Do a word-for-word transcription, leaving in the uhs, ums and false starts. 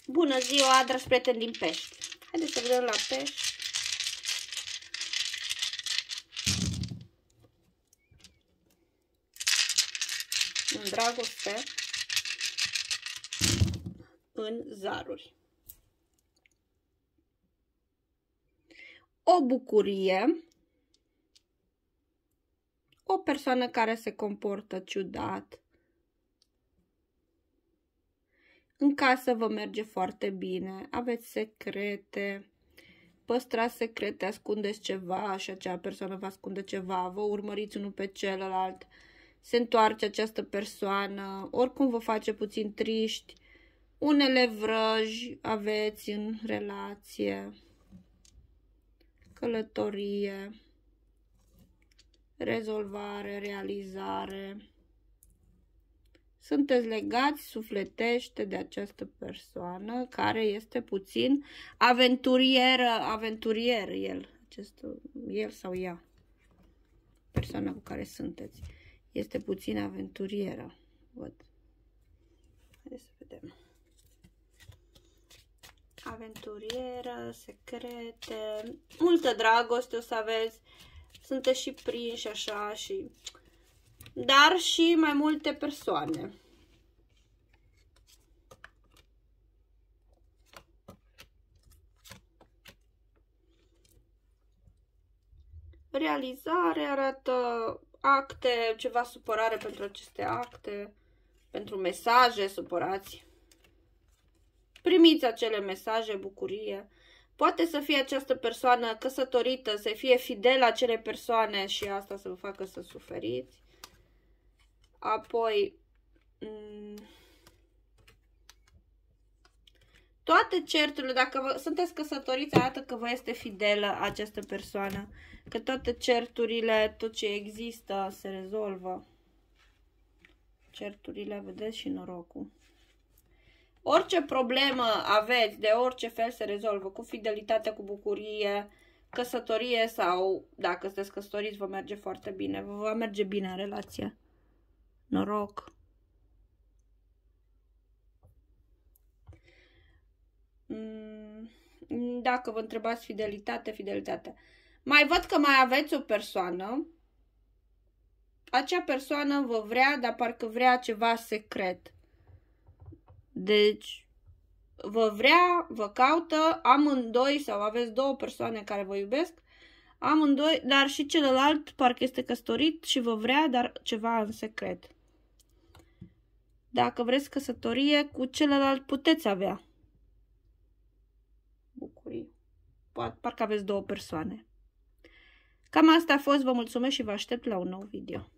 Bună ziua, dragi prieteni din Pești! Haideți să vedem la Pești. În dragoste, în zaruri. O bucurie, o persoană care se comportă ciudat. În casă vă merge foarte bine, aveți secrete, păstrați secrete, ascundeți ceva și acea persoană vă ascunde ceva, vă urmăriți unul pe celălalt, se întoarce această persoană, oricum vă face puțin triști, unele vrăji aveți în relație, călătorie, rezolvare, realizare. Sunteți legați sufletește de această persoană care este puțin aventurieră, aventurier el, acest, el sau ea, persoana cu care sunteți, este puțin aventurieră, văd. Haideți să vedem. Aventurieră, secrete, multă dragoste o să aveți, sunteți și prinși așa și... dar și mai multe persoane. Realizare arată acte, ceva supărare pentru aceste acte, pentru mesaje supărați. Primiți acele mesaje, bucurie. Poate să fie această persoană căsătorită, să fie fidelă acelei persoane și asta să vă facă să suferiți. Apoi, toate certurile, dacă vă, sunteți căsătoriți, arată că vă este fidelă această persoană, că toate certurile, tot ce există, se rezolvă. Certurile, vedeți, și norocul. Orice problemă aveți, de orice fel, se rezolvă, cu fidelitate, cu bucurie, căsătorie sau, dacă sunteți căsătoriți, vă merge foarte bine, vă va merge bine în relație. Noroc. Dacă vă întrebați fidelitate, fidelitate. Mai văd că mai aveți o persoană. Acea persoană vă vrea, dar parcă vrea ceva secret. Deci, vă vrea, vă caută, amândoi, sau aveți două persoane care vă iubesc, amândoi, dar și celălalt parcă este căsătorit și vă vrea, dar ceva în secret. Dacă vreți căsătorie, cu celălalt puteți avea bucurii. Parcă aveți două persoane. Cam asta a fost, vă mulțumesc și vă aștept la un nou video.